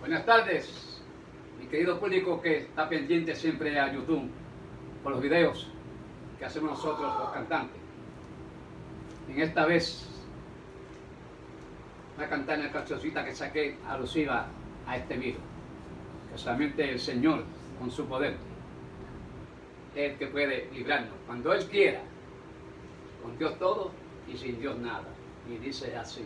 Buenas tardes, mi querido público que está pendiente siempre a YouTube por los videos que hacemos nosotros los cantantes. En esta vez voy a cantar una cancioncita que saqué alusiva a este virus, que solamente el Señor con su poder es el que puede librarnos cuando Él quiera, con Dios todo y sin Dios nada. Y dice así: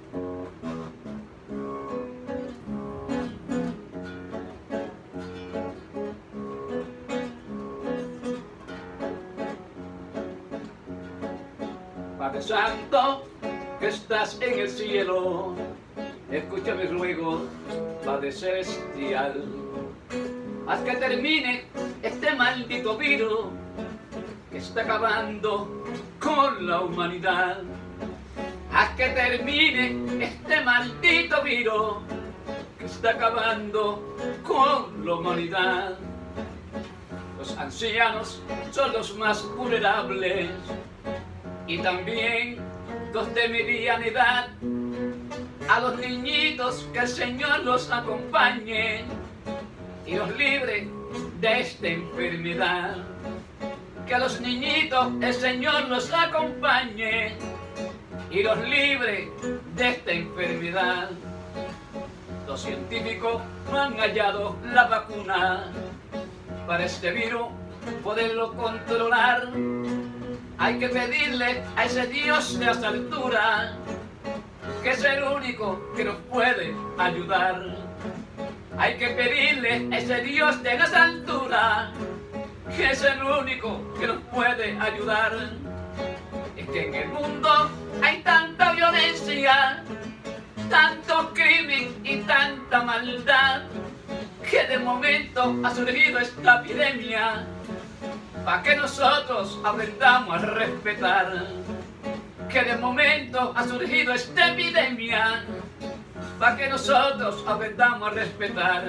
Padre Santo, que estás en el cielo, escucha mis ruegos, Padre Celestial. Haz que termine este maldito virus que está acabando con la humanidad. Haz que termine este maldito virus que está acabando con la humanidad. Los ancianos son los más vulnerables y también los de mediana edad. A los niñitos que el Señor los acompañe y los libre de esta enfermedad. Que a los niñitos el Señor los acompañe y los libre de esta enfermedad. Los científicos no han hallado la vacuna para este virus, poderlo controlar. Hay que pedirle a ese Dios de las alturas, que es el único que nos puede ayudar. Hay que pedirle a ese Dios de las alturas, que es el único que nos puede ayudar. Es que en el mundo hay tanta violencia, tanto crimen y tanta maldad, que de momento ha surgido esta epidemia para que nosotros aprendamos a respetar. Que de momento ha surgido esta epidemia para que nosotros aprendamos a respetar.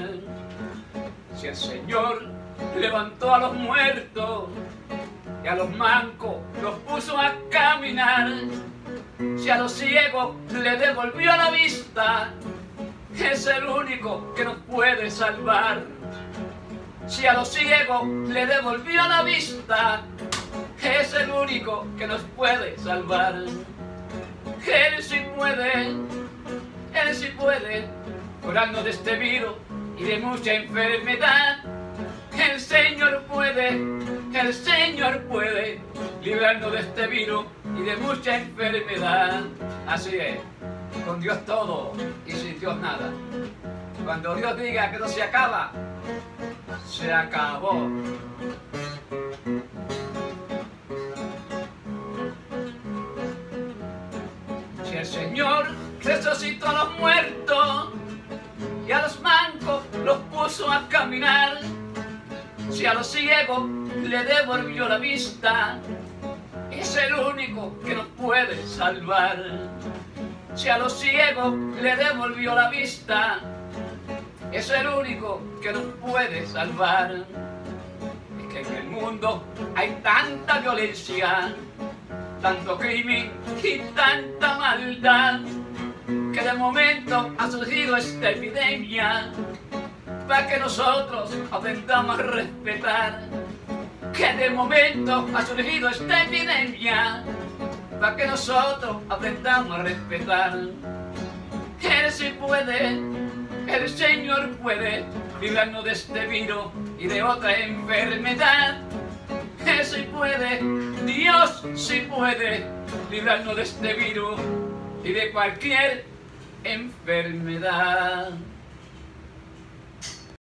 Si el Señor levantó a los muertos y a los mancos los puso a caminar, si a los ciegos le devolvió la vista, es el único que nos puede salvar. Si a los ciegos le devolvió la vista, es el único que nos puede salvar. Él sí puede curarnos de este virus y de mucha enfermedad. El Señor puede librarnos de este virus y de mucha enfermedad. Así es, con Dios todo y sin Dios nada. Cuando Dios diga que no se acaba, se acabó. Si el Señor resucitó a los muertos y a los mancos los puso a caminar, si a los ciegos le devolvió la vista, es el único que nos puede salvar. Si a los ciegos le devolvió la vista, es el único que nos puede salvar. Es que en el mundo hay tanta violencia, tanto crimen y tanta maldad, que de momento ha surgido esta epidemia para que nosotros aprendamos a respetar. Que de momento ha surgido esta epidemia para que nosotros aprendamos a respetar. Él sí puede, el Señor puede librarnos de este virus y de otra enfermedad. Él sí puede, Dios sí puede librarnos de este virus y de cualquier enfermedad.